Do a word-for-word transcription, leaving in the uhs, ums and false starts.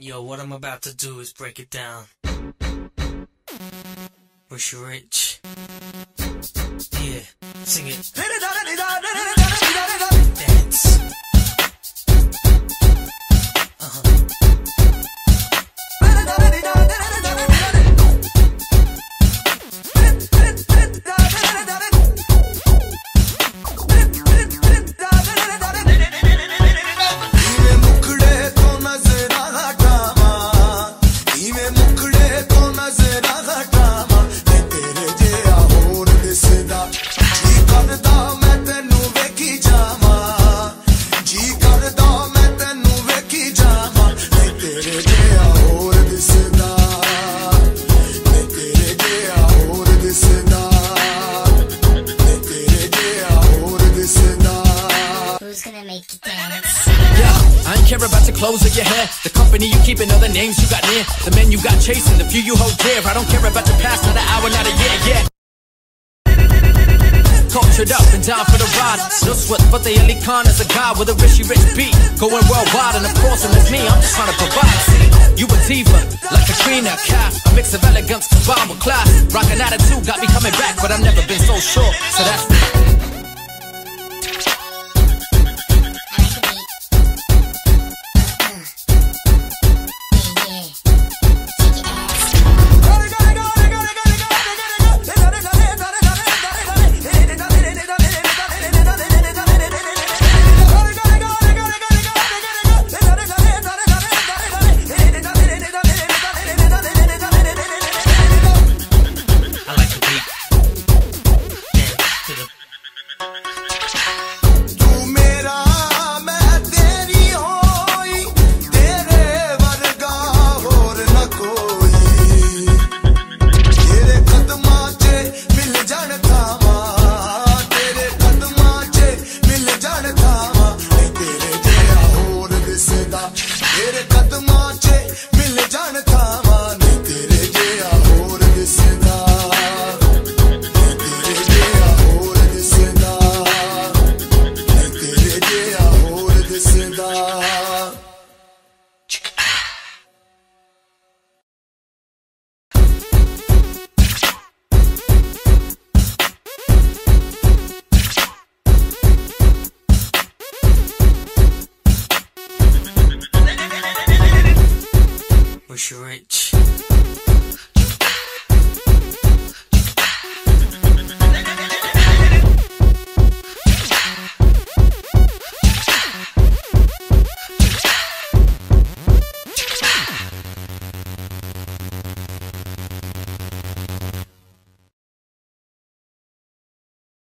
Yo, what I'm about to do is break it down. Wish you rich. Yeah, sing it. Dance. Uh-huh. Who's gonna make you dance? Yeah, I ain't care about your clothes or your hair, the company you keep and all the names you got near, the men you got chasing, the few you hold dear. I don't care about your past, not an hour, not a year, yeah. Cultured up and down for the ride. No sweat, but the Ali Khan is a guy with a rishy rich beat, going worldwide, and of course, and it's me, I'm just trying to provide. See, you a diva, like a Katrina, calf, a mix of elegance combined with class. Rockin' attitude got me coming back, but I've never been so sure. So that's Wish you rich.